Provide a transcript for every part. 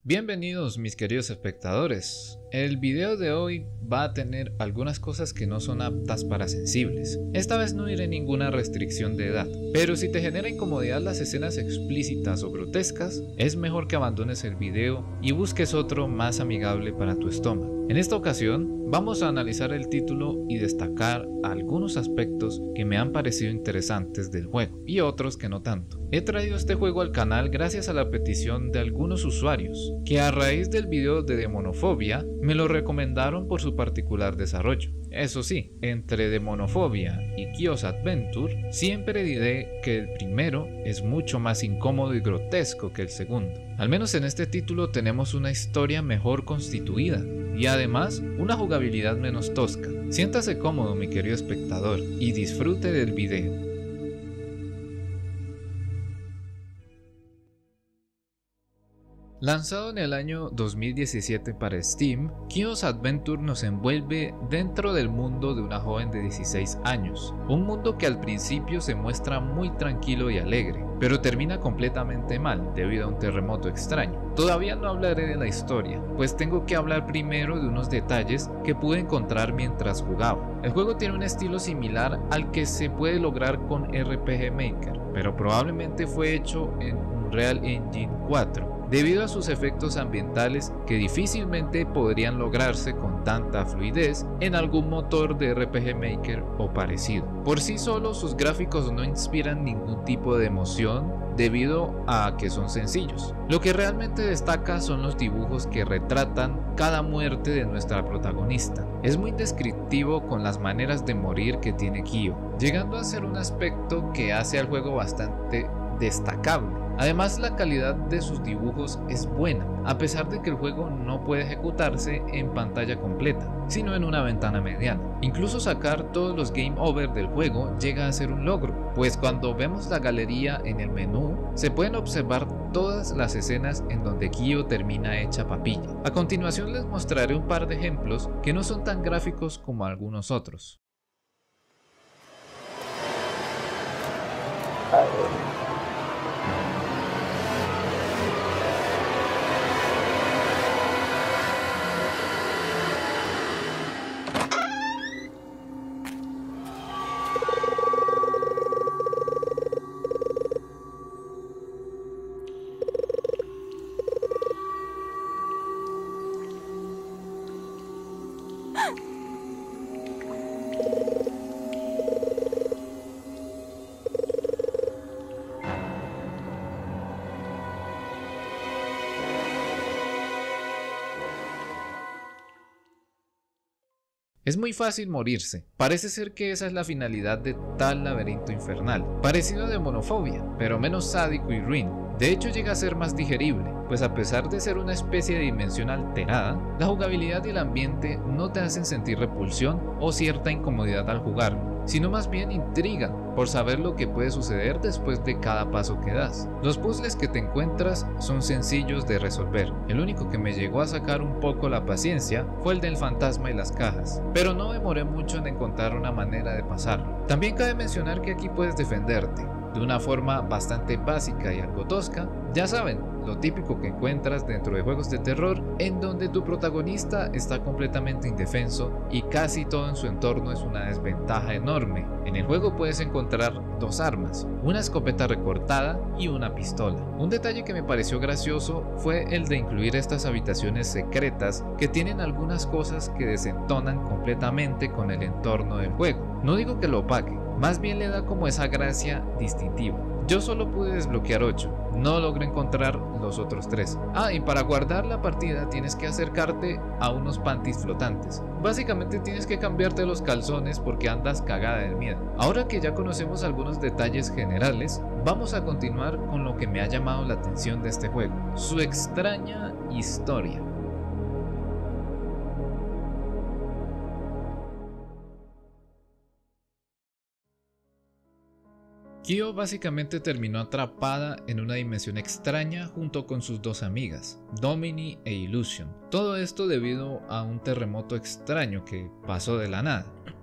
Bienvenidos mis queridos espectadores. El video de hoy va a tener algunas cosas que no son aptas para sensibles. Esta vez no iré ninguna restricción de edad, pero si te genera incomodidad las escenas explícitas o grotescas, es mejor que abandones el video y busques otro más amigable para tu estómago. En esta ocasión vamos a analizar el título y destacar algunos aspectos que me han parecido interesantes del juego y otros que no tanto. He traído este juego al canal gracias a la petición de algunos usuarios que a raíz del video de Demonofobia me lo recomendaron por su particular desarrollo. Eso sí, entre Demonofobia y Kio's Adventure siempre diré que el primero es mucho más incómodo y grotesco que el segundo. Al menos en este título tenemos una historia mejor constituida y además una jugabilidad menos tosca. Siéntase cómodo mi querido espectador y disfrute del video. Lanzado en el año 2017 para Steam, Kio's Adventure nos envuelve dentro del mundo de una joven de 16 años, un mundo que al principio se muestra muy tranquilo y alegre, pero termina completamente mal debido a un terremoto extraño. Todavía no hablaré de la historia, pues tengo que hablar primero de unos detalles que pude encontrar mientras jugaba. El juego tiene un estilo similar al que se puede lograr con RPG Maker, pero probablemente fue hecho en Unreal Engine 4. Debido a sus efectos ambientales que difícilmente podrían lograrse con tanta fluidez en algún motor de RPG Maker o parecido. Por sí solos sus gráficos no inspiran ningún tipo de emoción debido a que son sencillos. Lo que realmente destaca son los dibujos que retratan cada muerte de nuestra protagonista. Es muy descriptivo con las maneras de morir que tiene Kyo, llegando a ser un aspecto que hace al juego bastante destacable. Además, la calidad de sus dibujos es buena, a pesar de que el juego no puede ejecutarse en pantalla completa, sino en una ventana mediana. Incluso sacar todos los game over del juego llega a ser un logro, pues cuando vemos la galería en el menú, se pueden observar todas las escenas en donde Kyo termina hecha papilla. A continuación les mostraré un par de ejemplos que no son tan gráficos como algunos otros. Es muy fácil morirse, parece ser que esa es la finalidad de tal laberinto infernal, parecido a Demonofobia, pero menos sádico y ruin. De hecho llega a ser más digerible, pues a pesar de ser una especie de dimensión alterada, la jugabilidad y el ambiente no te hacen sentir repulsión o cierta incomodidad al jugarlo, sino más bien intrigan por saber lo que puede suceder después de cada paso que das. Los puzzles que te encuentras son sencillos de resolver, el único que me llegó a sacar un poco la paciencia fue el del fantasma y las cajas, pero no demoré mucho en encontrar una manera de pasarlo. También cabe mencionar que aquí puedes defenderte, de una forma bastante básica y algo tosca, ya saben, lo típico que encuentras dentro de juegos de terror en donde tu protagonista está completamente indefenso y casi todo en su entorno es una desventaja enorme. En el juego puedes encontrar dos armas, una escopeta recortada y una pistola. Un detalle que me pareció gracioso fue el de incluir estas habitaciones secretas que tienen algunas cosas que desentonan completamente con el entorno del juego. No digo que lo opaque, más bien le da como esa gracia distintiva. Yo solo pude desbloquear 8, no logré encontrar los otros 3. Y para guardar la partida tienes que acercarte a unos panties flotantes. Básicamente tienes que cambiarte los calzones porque andas cagada del miedo. Ahora que ya conocemos algunos detalles generales, vamos a continuar con lo que me ha llamado la atención de este juego, su extraña historia. Kyo básicamente terminó atrapada en una dimensión extraña junto con sus dos amigas, Domini e Illusion. Todo esto debido a un terremoto extraño que pasó de la nada.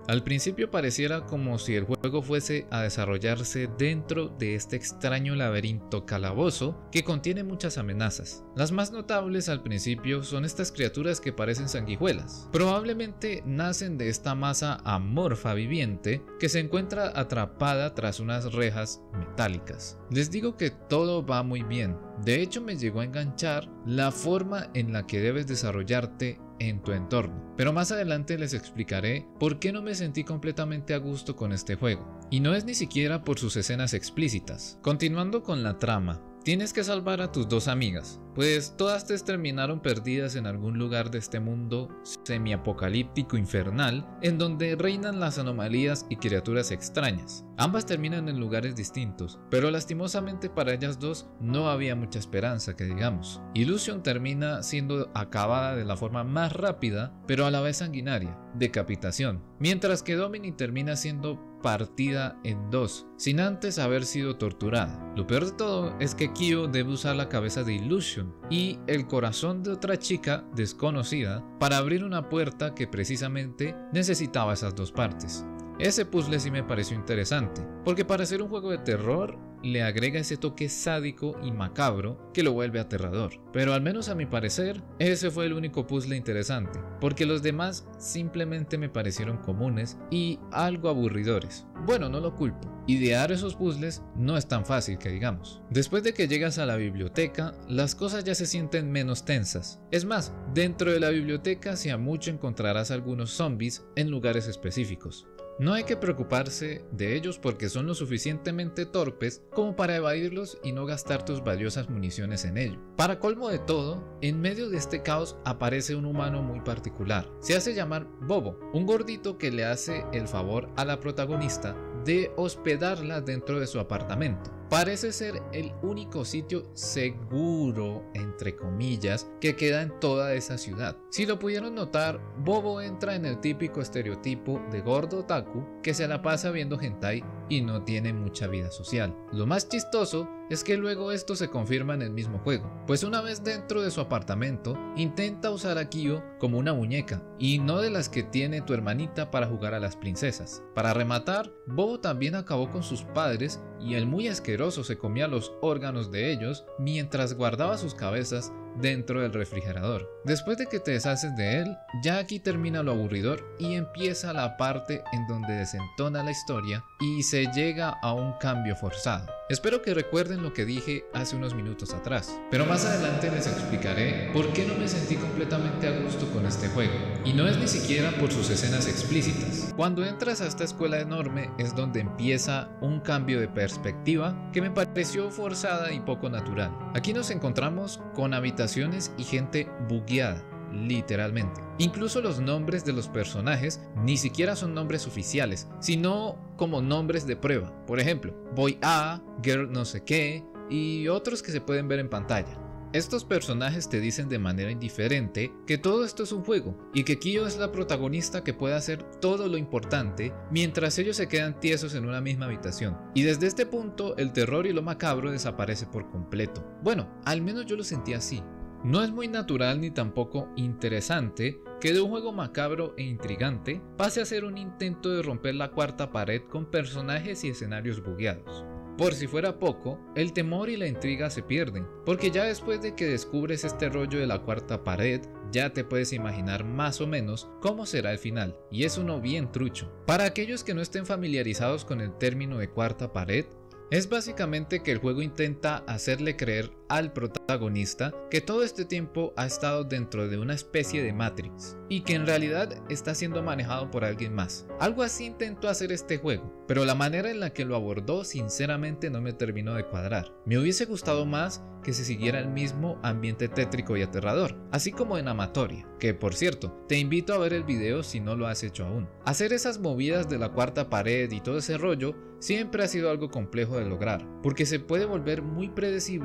Al principio pareciera como si el juego fuese a desarrollarse dentro de este extraño laberinto calabozo que contiene muchas amenazas. Las más notables al principio son estas criaturas que parecen sanguijuelas. Probablemente nacen de esta masa amorfa viviente que se encuentra atrapada tras unas rejas metálicas. Les digo que todo va muy bien. De hecho, me llegó a enganchar la forma en la que debes desarrollarte en tu entorno, pero más adelante les explicaré por qué no me sentí completamente a gusto con este juego, y no es ni siquiera por sus escenas explícitas. Continuando con la trama, tienes que salvar a tus dos amigas, pues todas terminaron perdidas en algún lugar de este mundo semiapocalíptico infernal en donde reinan las anomalías y criaturas extrañas. Ambas terminan en lugares distintos, pero lastimosamente para ellas dos no había mucha esperanza que digamos. Illusion termina siendo acabada de la forma más rápida, pero a la vez sanguinaria, decapitación, mientras que Domini termina siendo partida en dos, sin antes haber sido torturada. Lo peor de todo es que Kyo debe usar la cabeza de Illusion y el corazón de otra chica desconocida para abrir una puerta que precisamente necesitaba esas dos partes. Ese puzzle sí me pareció interesante, porque para ser un juego de terror le agrega ese toque sádico y macabro que lo vuelve aterrador. Pero al menos a mi parecer, ese fue el único puzzle interesante, porque los demás simplemente me parecieron comunes y algo aburridores. Bueno, no lo culpo. Idear esos puzzles no es tan fácil que digamos. Después de que llegas a la biblioteca, las cosas ya se sienten menos tensas. Es más, dentro de la biblioteca si a mucho encontrarás algunos zombies en lugares específicos. No hay que preocuparse de ellos porque son lo suficientemente torpes como para evadirlos y no gastar tus valiosas municiones en ello. Para colmo de todo, en medio de este caos aparece un humano muy particular. Se hace llamar Bobo, un gordito que le hace el favor a la protagonista de hospedarla dentro de su apartamento. Parece ser el único sitio seguro, entre comillas, que queda en toda esa ciudad. Si lo pudieron notar, Bobo entra en el típico estereotipo de gordo otaku que se la pasa viendo hentai y no tiene mucha vida social. Lo más chistoso es que luego esto se confirma en el mismo juego, pues una vez dentro de su apartamento intenta usar a Kyo como una muñeca y no de las que tiene tu hermanita para jugar a las princesas. Para rematar, Bobo también acabó con sus padres y el muy asqueroso se comía los órganos de ellos mientras guardaba sus cabezas dentro del refrigerador. Después de que te deshaces de él, ya aquí termina lo aburridor y empieza la parte en donde desentona la historia y se llega a un cambio forzado. Espero que recuerden lo que dije hace unos minutos atrás, pero más adelante les explicaré por qué no me sentí completamente a gusto con este juego, y no es ni siquiera por sus escenas explícitas. Cuando entras a esta escuela enorme es donde empieza un cambio de perspectiva que me pareció forzada y poco natural. Aquí nos encontramos con habitaciones y gente bugueada, literalmente. Incluso los nombres de los personajes ni siquiera son nombres oficiales, sino como nombres de prueba. Por ejemplo, Boy A, Girl no sé qué y otros que se pueden ver en pantalla. Estos personajes te dicen de manera indiferente que todo esto es un juego y que Kyo es la protagonista que puede hacer todo lo importante mientras ellos se quedan tiesos en una misma habitación. Y desde este punto el terror y lo macabro desaparece por completo. Bueno, al menos yo lo sentí así. No es muy natural ni tampoco interesante que de un juego macabro e intrigante pase a ser un intento de romper la cuarta pared con personajes y escenarios bugueados. Por si fuera poco, el temor y la intriga se pierden, porque ya después de que descubres este rollo de la cuarta pared, ya te puedes imaginar más o menos cómo será el final, y es uno bien trucho. Para aquellos que no estén familiarizados con el término de cuarta pared, es básicamente que el juego intenta hacerle creer al protagonista que todo este tiempo ha estado dentro de una especie de Matrix y que en realidad está siendo manejado por alguien más. Algo así intentó hacer este juego, pero la manera en la que lo abordó sinceramente no me terminó de cuadrar. Me hubiese gustado más que se siguiera el mismo ambiente tétrico y aterrador, así como en Amatoria, que por cierto, te invito a ver el video si no lo has hecho aún. Hacer esas movidas de la cuarta pared y todo ese rollo siempre ha sido algo complejo de lograr, porque se puede volver muy predecible y hasta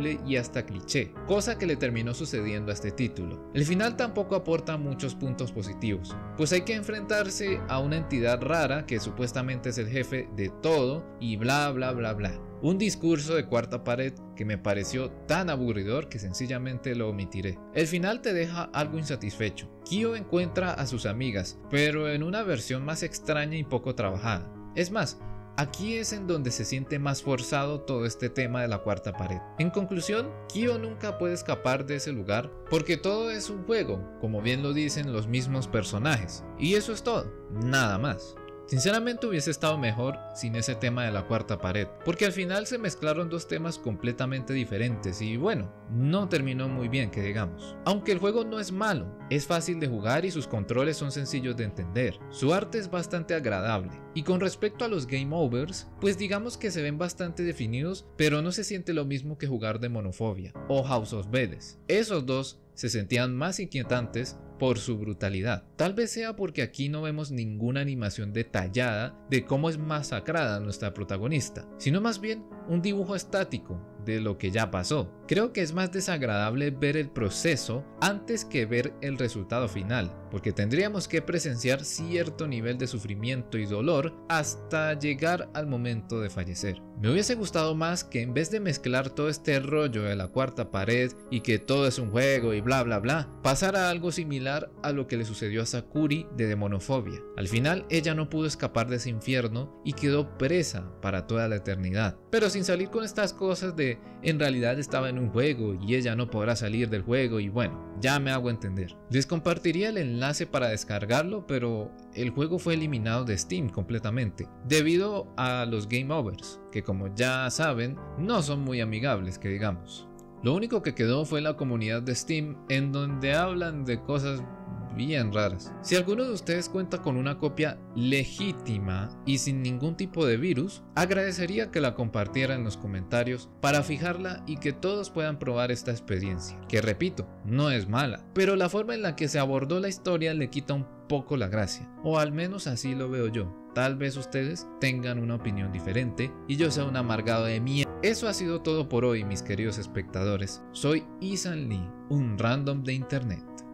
hasta cliché, cosa que le terminó sucediendo a este título. El final tampoco aporta muchos puntos positivos, pues hay que enfrentarse a una entidad rara que supuestamente es el jefe de todo y bla bla bla bla. Un discurso de cuarta pared que me pareció tan aburridor que sencillamente lo omitiré. El final te deja algo insatisfecho. Kyo encuentra a sus amigas, pero en una versión más extraña y poco trabajada. Es más, aquí es en donde se siente más forzado todo este tema de la cuarta pared. En conclusión, Kyo nunca puede escapar de ese lugar porque todo es un juego, como bien lo dicen los mismos personajes. Y eso es todo, nada más. Sinceramente hubiese estado mejor sin ese tema de la cuarta pared, porque al final se mezclaron dos temas completamente diferentes y bueno, no terminó muy bien que digamos. Aunque el juego no es malo, es fácil de jugar y sus controles son sencillos de entender, su arte es bastante agradable. Y con respecto a los game overs, pues digamos que se ven bastante definidos, pero no se siente lo mismo que jugar Demonophobia o House of Veles. Esos dos se sentían más inquietantes por su brutalidad. Tal vez sea porque aquí no vemos ninguna animación detallada de cómo es masacrada nuestra protagonista, sino más bien un dibujo estático de lo que ya pasó. Creo que es más desagradable ver el proceso antes que ver el resultado final, porque tendríamos que presenciar cierto nivel de sufrimiento y dolor hasta llegar al momento de fallecer. Me hubiese gustado más que en vez de mezclar todo este rollo de la cuarta pared y que todo es un juego y bla bla bla, pasara algo similar a lo que le sucedió a Sakuri de Demonophobia. Al final ella no pudo escapar de ese infierno y quedó presa para toda la eternidad, pero sin salir con estas cosas de en realidad estaba en un juego y ella no podrá salir del juego y bueno, ya me hago entender. Les compartiría el enlace para descargarlo, pero el juego fue eliminado de Steam completamente debido a los game overs, que como ya saben no son muy amigables que digamos. Lo único que quedó fue la comunidad de Steam, en donde hablan de cosas bien raras. Si alguno de ustedes cuenta con una copia legítima y sin ningún tipo de virus, agradecería que la compartiera en los comentarios para fijarla y que todos puedan probar esta experiencia, que repito, no es mala, pero la forma en la que se abordó la historia le quita un poco la gracia, o al menos así lo veo yo. Tal vez ustedes tengan una opinión diferente y yo sea un amargado de mierda. Eso ha sido todo por hoy, mis queridos espectadores. Soy Ethan Lee, un random de internet.